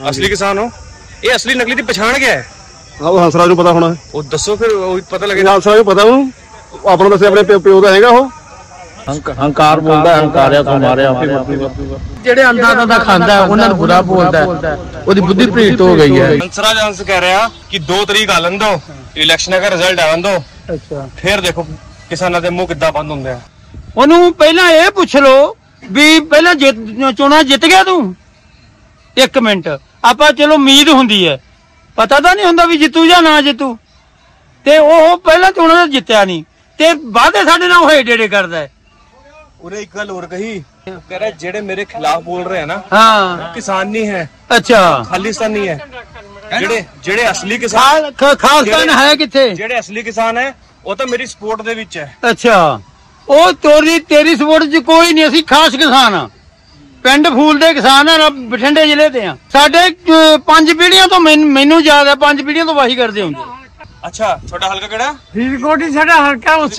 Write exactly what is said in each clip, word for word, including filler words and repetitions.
असली किसान हो, ये असली नकली की पहचान क्या है? हाँ वो हंसराज को पता होना है। वो दसो फिर पता लगे। हंसराज को पता हूँ अपना दस अपने प्यो का हैगा वो हंकार बोलता है हंकारिया तुम्हारे ਜਿਹੜੇ ਅੰਦਾਜ਼ਾ ਦਾ ਖਾਂਦਾ ਉਹਨਾਂ ਨੂੰ ਬੁਰਾ ਬੋਲਦਾ ਉਹਦੀ ਬੁੱਧੀ ਭ੍ਰਿਸ਼ਟ ਹੋ ਗਈ ਹੈ। हंसराज हंस कह रहे हैं कि दो तरीक आलन दो इलेक्शन का रिजल्ट आवन दो, ਅੱਛਾ फिर देखो किसानों के मुंह किद्दां बंद होंदे आ। ਉਹਨੂੰ ਪਹਿਲਾਂ ਇਹ ਪੁੱਛ ਲੋ ਵੀ ਪਹਿਲਾਂ ਚੋਣਾਂ ਜਿੱਤ ਗਿਆ ਤੂੰ? ਇੱਕ ਮਿੰਟ ਆਪਾਂ ਚਲੋ ਉਮੀਦ ਹੁੰਦੀ ਹੈ, ਪਤਾ ਤਾਂ ਨਹੀਂ ਹੁੰਦਾ ਵੀ ਜਿੱਤੂ ਜਾਂ ਨਾ ਜਿੱਤੂ, ਤੇ ਉਹ ਪਹਿਲਾਂ ਚੋਣਾਂ ਦਾ ਜਿੱਤਿਆ ਨਹੀਂ ਤੇ ਵਾਅਦੇ ਸਾਡੇ ਨਾਲ ਹੋਏ ਡੇੜੇ ਕਰਦਾ ਹੈ। उरे एक गल और कही, कह रहे जेड़े मेरे खिलाफ बोल रहे हैं ना, हाँ किसान नहीं है, अच्छा खालिस्तान नहीं है, जेड़े जेड़े असली किसान खालिस्तान है किथे? जेड़े असली किसान है वो तो मेरी सपोर्ट दे विच है। अच्छा ਉਹ ਤੋਰੀ ਤੇਰੀ ਸਪੋਰਟ ਚ ਕੋਈ ਨਹੀਂ, ਅਸੀਂ ਖਾਸ ਕਿਸਾਨ ਆ, ਪਿੰਡ ਫੂਲ ਦੇ ਕਿਸਾਨ ਆ, ਬਠਿੰਡੇ ਜ਼ਿਲ੍ਹੇ ਦੇ ਆ। ਸਾਡੇ ਪੰਜ ਪੀੜ੍ਹੀਆਂ ਤੋਂ ਮੈਨੂੰ ਯਾਦ ਹੈ, ਪੰਜ ਪੀੜ੍ਹੀਆਂ ਤੋਂ ਵਾਹੀ ਕਰਦੇ ਹੁੰਦੇ। ਅੱਛਾ ਤੁਹਾਡਾ ਹਲਕਾ ਕਿਹੜਾ? ਫਰੀਦਕੋਟ ਹੀ ਸਾਡਾ ਹਲਕਾ, ਉਸੇ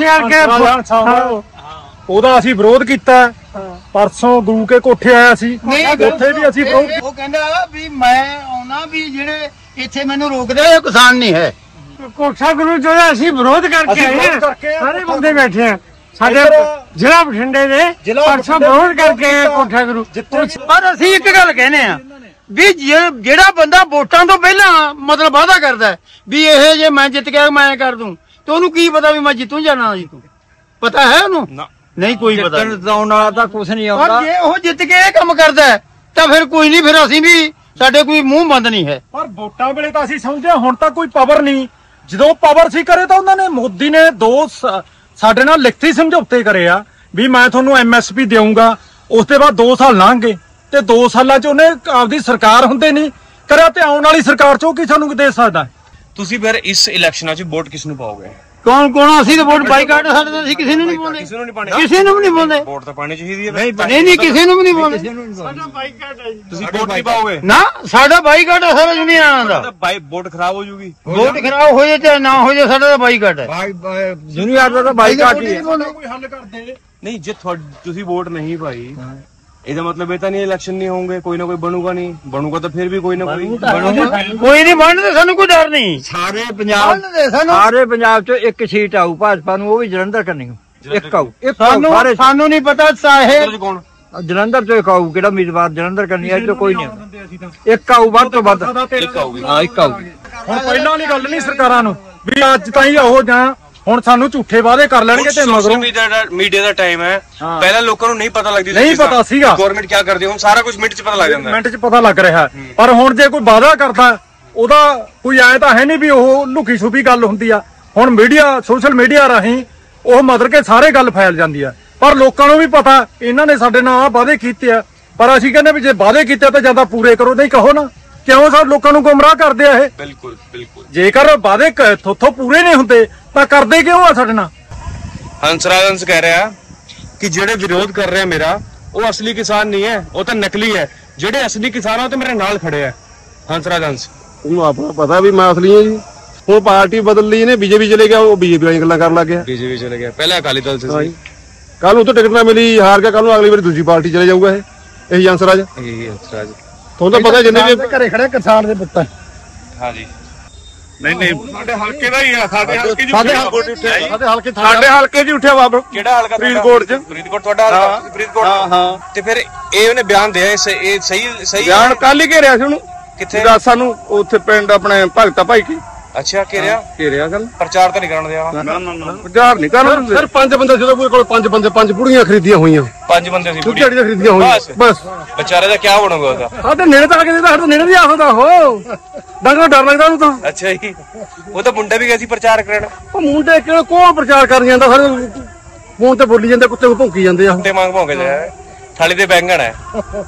ਕਰਕੇ ਉਹਦਾ ਅਸੀਂ ਵਿਰੋਧ ਕੀਤਾ। ਪਰਸੋਂ ਗੁਰੂ ਕੇ ਕੋਠੇ ਆਇਆ ਸੀ, ਉੱਥੇ ਵੀ ਅਸੀਂ ਉਹ ਕਹਿੰਦਾ ਵੀ ਮੈਂ ਆਉਣਾ ਵੀ ਜਿਹੜੇ ਇੱਥੇ ਮੈਨੂੰ ਰੋਕਦੇ ਇਹ ਕਿਸਾਨ ਨਹੀਂ ਹੈ। ਕੋਠਾ ਗੁਰੂ ਜੋ ਅਸੀਂ ਵਿਰੋਧ ਕਰਕੇ ਆਏ, ਸਾਰੇ ਬੰਦੇ ਬੈਠੇ ਆ ਸਾਡੇ ਜ਼ਿਲ੍ਹਾ ਬਠਿੰਡੇ ਦੇ, ਪਰਸੋਂ ਵਿਰੋਧ ਕਰਕੇ ਕੋਠਾ ਗੁਰੂ। ਪਰ ਅਸੀਂ ਇੱਕ ਗੱਲ ਕਹਿੰਦੇ ਆ ਵੀ ਜਿਹੜਾ ਬੰਦਾ ਵੋਟਾਂ ਤੋਂ ਪਹਿਲਾਂ ਮਤਲਬ ਵਾਅਦਾ ਕਰਦਾ ਵੀ ਇਹ ਜੇ ਮੈਂ ਜਿੱਤ ਗਿਆ ਮੈਂ ਕਰ ਦੂੰ, ਤੇ ਉਹਨੂੰ ਕੀ ਪਤਾ ਵੀ ਮੈਂ ਜਿੱਤੂ ਜਾਂ ਨਾ ਜਿੱਤੂ? ਪਤਾ ਹੈ ਉਹਨੂੰ? ਨਹੀਂ ਕੋਈ ਪਤਾ। ਜਿਤਾਉਣ ਵਾਲਾ ਤਾਂ ਕੁਛ ਨਹੀਂ ਆਉਂਦਾ। ਪਰ ਜੇ ਉਹ ਜਿੱਤ ਕੇ ਇਹ ਕੰਮ ਕਰਦਾ ਤਾਂ ਫਿਰ ਕੋਈ ਨਹੀਂ, ਫਿਰ ਅਸੀਂ ਵੀ ਸਾਡੇ ਕੋਈ ਮੂੰਹ ਬੰਦ ਨਹੀਂ ਹੈ। ਪਰ ਵੋਟਾਂ ਵੇਲੇ ਤਾਂ ਅਸੀਂ ਸਮਝਿਆ ਹੁਣ ਤਾਂ ਕੋਈ ਪਾਵਰ ਨਹੀਂ, ਜਦੋਂ ਪਾਵਰ ਸੀ ਕਰੇ ਤਾਂ ਉਹਨਾਂ ਨੇ, ਮੋਦੀ ਨੇ ਦੋ ਸਾਡੇ ਨਾਲ ਲਿਖਤੀ ਸਮਝੌਤੇ ਕਰੇ ਆ ਵੀ ਮੈਂ ਤੁਹਾਨੂੰ ਐਮ ਐਸ ਪੀ ਦੇਊਂਗਾ। ਉਸ ਤੋਂ ਬਾਅਦ ਦੋ ਸਾਲ ਲੰਘ ਗਏ ਤੇ ਦੋ ਸਾਲਾਂ ਚ ਉਹਨੇ ਆਪਦੀ ਸਰਕਾਰ ਹੁੰਦੇ ਨਹੀਂ ਕਰਿਆ, ਤੇ ਆਉਣ ਵਾਲੀ ਸਰਕਾਰ ਚ ਉਹ ਕੀ ਸਾਨੂੰ ਦੇ ਸਕਦਾ? ਤੁਸੀਂ ਫਿਰ ਇਸ ਇਲੈਕਸ਼ਨਾਂ ਚ ਵੋਟ ਕਿਸ ਨੂੰ ਪਾਓਗੇ? ਕੌਣ ਕੌਣ? ਅਸੀਂ ਤਾਂ ਵੋਟ ਬਾਈਕਾਟ, ਸਾਡੇ ਤਾਂ ਅਸੀਂ ਕਿਸੇ ਨੂੰ ਨਹੀਂ ਪਾਉਂਦੇ, ਕਿਸੇ ਨੂੰ ਨਹੀਂ ਪਾਣੇ, ਕਿਸੇ ਨੂੰ ਵੀ ਨਹੀਂ ਪਾਉਂਦੇ। ਵੋਟ ਤਾਂ ਪਾਣੀ ਚਾਹੀਦੀ ਹੈ। ਨਹੀਂ ਨਹੀਂ ਕਿਸੇ ਨੂੰ ਵੀ ਨਹੀਂ ਪਾਉਂਦੇ। ਸਾਡਾ ਬਾਈਕਾਟ ਹੈ ਜੀ। ਤੁਸੀਂ ਵੋਟ ਨਹੀਂ ਪਾਓਗੇ ਨਾ, ਸਾਡਾ ਬਾਈਕਾਟ ਹੈ ਸਾਰਾ ਦੁਨੀਆ ਦਾ। ਬਾਈ ਵੋਟ ਖਰਾਬ ਹੋ ਜੂਗੀ, ਵੋਟ ਖਰਾਬ ਹੋ ਜਾਏ ਚਾਹੇ ਨਾ ਹੋ ਜਾਏ, ਸਾਡਾ ਤਾਂ ਬਾਈਕਾਟ ਹੈ। ਦੁਨੀਆ ਦਾ ਤਾਂ ਬਾਈਕਾਟ ਹੀ ਹੈ। ਕੋਈ ਹੱਲ ਕਰਦੇ ਨਹੀਂ ਜੇ ਤੁਸੀਂ ਵੋਟ ਨਹੀਂ ਪਾਈ ਇਹਦਾ ਮਤਲਬ ਇਹ ਤਾਂ ਨਹੀਂ ਇਲੈਕਸ਼ਨ ਨਹੀਂ ਹੋਣਗੇ, ਕੋਈ ਨਾ ਕੋਈ ਬਣੂਗਾ। ਨਹੀਂ ਬਣੂਗਾ ਤਾਂ ਫਿਰ ਵੀ ਕੋਈ ਨਾ ਕੋਈ ਬਣੂਗਾ। ਕੋਈ ਨਹੀਂ ਬਣਦੇ, ਸਾਨੂੰ ਕੋਈ ਡਰ ਨਹੀਂ। ਸਾਰੇ ਪੰਜਾਬ ਸਾਰੇ ਪੰਜਾਬ ਚੋਂ ਇੱਕ ਸੀਟ ਆਊ ਭਾਜਪਾ ਨੂੰ, ਉਹ ਵੀ ਜਲੰਧਰ ਕਰਨੀ ਇੱਕ ਆਊ। ਸਾਨੂੰ ਸਾਨੂੰ ਨਹੀਂ ਪਤਾ ਚਾਹੇ ਕੌਣ ਜਲੰਧਰ ਚੋਂ ਇੱਕ ਆਊ, ਕਿਹੜਾ ਉਮੀਦਵਾਰ ਜਲੰਧਰ ਕਰਨੀ ਹੈ, ਕੋਈ ਨਹੀਂ। ਇੱਕ ਆਊ ਵੱਧ ਤੋਂ ਵੱਧ, ਇੱਕ ਆਊਗੀ। ਹਾਂ ਇੱਕ ਆਊ। ਹੁਣ ਪਹਿਲਾਂ ਵਾਲੀ ਗੱਲ ਨਹੀਂ ਸਰਕਾਰਾਂ ਨੂੰ ਵੀ ਅੱਜ ਤਾਂ ਹੀ ਆਹੋ ਜਾਂ ਹੁਣ ਸਾਨੂੰ ਝੂਠੇ ਵਾਅਦੇ ਕਰ ਲੈਣਗੇ ਤੇ ਮਗਰੋਂ। ਮੀਡੀਆ ਦਾ ਟਾਈਮ ਹੈ, ਪਹਿਲਾਂ ਲੋਕਾਂ ਨੂੰ ਨਹੀਂ ਪਤਾ ਲੱਗਦੀ, ਨਹੀਂ ਪਤਾ ਸੀਗਾ ਗਵਰਨਮੈਂਟ ਕੀ ਕਰਦੀ, ਹੁਣ ਸਾਰਾ ਕੁਝ ਮਿੰਟ ਚ ਪਤਾ ਲੱਗ ਜਾਂਦਾ, ਮਿੰਟ ਚ ਪਤਾ ਲੱਗ ਰਿਹਾ। ਪਰ ਹੁਣ ਜੇ ਕੋਈ ਵਾਅਦਾ ਕਰਦਾ ਉਹਦਾ ਕੋਈ ਐ ਤਾਂ ਹੈ ਨਹੀਂ ਵੀ ਉਹ ਲੁਕੀ ਛੁਪੀ ਗੱਲ ਹੁੰਦੀ ਆ। ਹੁਣ ਮੀਡੀਆ, ਸੋਸ਼ਲ ਮੀਡੀਆ ਰਾਹੀਂ ਉਹ ਮਤਲਬ ਕਿ ਸਾਰੇ ਗੱਲ ਫੈਲ ਜਾਂਦੀ ਆ, ਪਰ ਲੋਕਾਂ ਨੂੰ ਵੀ ਪਤਾ ਇਹਨਾਂ ਨੇ ਸਾਡੇ ਨਾਲ ਆਹ ਵਾਅਦੇ ਕੀਤੇ ਆ। ਪਰ ਅਸੀਂ ਕਹਿੰਦੇ ਵੀ ਜੇ ਵਾਅਦੇ ਕੀਤੇ ਤਾਂ ਜਿਆਦਾ ਪੂਰੇ ਕਰੋ, ਨਹੀਂ ਕਹੋ ਨਾ ਕਿਉਂ ਸਾਡੇ ਲੋਕਾਂ ਨੂੰ ਗੁੰਮਰਾਹ ਕਰਦੇ ਆ ਇਹ। ਬਿਲਕੁਲ ਬਿਲਕੁਲ। ਜੇਕਰ ਵਾਅਦੇ ਥੋਥੋਂ ਪੂਰੇ ਨਹੀਂ ਹੁੰਦੇ ਤਾਂ ਕਰਦੇ ਕਿਉਂ ਆ ਸਾਡੇ ਨਾਲ? हंसराज हंस कह रहा है कि जेड़े विरोध कर रहे हैं मेरा, वो असली किसान नहीं है, वो तो नकली है। जेड़े असली किसान है तो मेरे नाल खड़े हैं। हंसराज हंस ਉਹਨੂੰ ਆਪਣਾ ਪਤਾ ਵੀ ਮੈਂ ਅਸਲੀ ਹਾਂ ਜੀ। ਹੁਣ ਪਾਰਟੀ ਬਦਲ ਲਈ ਨੇ, ਬੀਜੇਪੀ ਚਲੇ ਗਿਆ, ਉਹ ਬੀਜੇਪੀ ਵਾਲੀਆਂ ਗੱਲਾਂ ਕਰਨ ਲੱਗ ਗਿਆ। बीजेपी चले गया, पहले अकाली दल से सही। ਕੱਲ ਨੂੰ ਤੋਂ ਟਿਕਟ ਨਾ ਮਿਲੀ, ਹਾਰ ਗਿਆ, ਕੱਲ ਨੂੰ ਅਗਲੀ ਵਾਰੀ ਦੂਜੀ ਪਾਰਟੀ ਚਲੇ ਜਾਊਗਾ। ਇਹ ਇਹੀ ਹੰਸਰਾਜ यही हंसराज। ਤੁਹਾਨੂੰ ਤਾਂ ਪਤਾ ਜਿੰਨੇ ਵੀ ਘਰੇ ਖੜੇ ਕਿਸਾਨ ਦੇ ਪੁੱਤ। हाँ जी। ਨਹੀਂ ਨਹੀਂ ਸਾਡੇ ਹਲਕੇ ਦਾ ਹੀ ਆ, ਸਾਡੇ ਹਲਕੇ ਚ ਸਾਡੇ ਹਲਕੇ ਚ ਉੱਠਿਆ, ਸਾਡੇ ਹਲਕੇ ਸਾਡੇ ਹਲਕੇ ਚ ਉੱਠਿਆ ਬਾਬਾ। ਕਿਹੜਾ ਹਲਕਾ? ਫਰੀਦਕੋਟ ਚ। ਫਰੀਦਕੋਟ ਤੁਹਾਡਾ ਹਲਕਾ? ਫਰੀਦਕੋਟ। ਹਾਂ ਹਾਂ। ਤੇ ਫਿਰ ਇਹ ਉਹਨੇ ਬਿਆਨ ਦਿਆ, ਇਹ ਸਹੀ ਸਹੀ ਬਿਆਨ ਕੱਲ ਹੀ ਘੇਰਿਆ ਸੀ ਉਹਨੂੰ। ਕਿੱਥੇ? ਸਾਨੂੰ ਉੱਥੇ ਪਿੰਡ ਆਪਣੇ ਭਗਤਾ ਭਾਈ ਕੀ। ਅੱਛਾ ਘੇਰਿਆ, ਘੇਰਿਆ ਗੱਲ। ਪ੍ਰਚਾਰ ਤਾਂ ਨਹੀਂ ਕਰਨ ਦਿਆ? ਨਾ ਨਾ ਨਾ ਪ੍ਰਚਾਰ ਨਹੀਂ ਕਰਨ। ਸਿਰ ਪੰਜ ਬੰਦੇ ਜਦੋਂ ਕੋਈ ਕੋਲ ਪੰਜ ਬੰਦੇ ਪੰਜ ਬੁੜੀਆਂ ਖਰੀਦੀਆਂ ਹੋਈਆਂ, ਪੰਜ ਬੰਦੇ ਸੀ ਕੁਝ ਝਾੜੀਆਂ ਖਰੀਦੀਆਂ ਹੋਈਆਂ, ਬਸ ਵਿਚਾਰੇ ਦਾ ਕੀ ਬਣੂਗਾ ਉਹਦਾ? ਸਾਡੇ ਨੇੜੇ ਤਾਂ ਆ ਕੇ ਦੇ, ਸਾਡੇ ਨੇੜੇ ਵੀ ਆ ਸਕਦਾ ਉਹ ਡੰਗਰ ਡਰ ਲੱਗਦਾ ਉਹਨੂੰ ਤਾਂ। ਅੱਛਾ ਜੀ, ਉਹ ਤਾਂ ਮੁੰਡਾ ਵੀ ਗਿਆ ਸੀ ਪ੍ਰਚਾਰ ਕਰਨ। ਉਹ ਮੁੰਡੇ ਕਿਹੜਾ ਕੋਣ ਪ੍ਰਚਾਰ ਕਰ ਜਾਂਦਾ, ਸਾਰੇ ਫੋਨ ਤੇ ਬੋਲੀ ਜਾਂਦੇ, ਕੁੱਤੇ ਭੌਂਕੀ ਜਾਂਦੇ ਆ। ਕੁੱਤੇ ਮੰਗ ਭੌਂਕੇ ਜਾਏ, ਥਾਲੀ ਤੇ ਬੈਂਗਣ ਹੈ।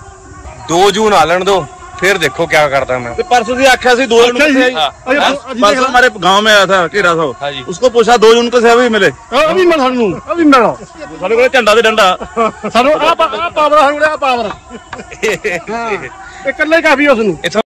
ਦੋ ਜੂਨ ਆਲਣ ਦੋ, फिर देखो क्या करता मैं। परसों से आख्या सी दो जून परसों हमारे गांव में आया था घेरा साहब, उसको पूछा दो जून को सेवा भी मिले, अभी मिल सानू अभी मिलो साडे कोल झंडा ते डंडा सानू आ पावर सानू आ पावर इकल्ले काफी उसनू।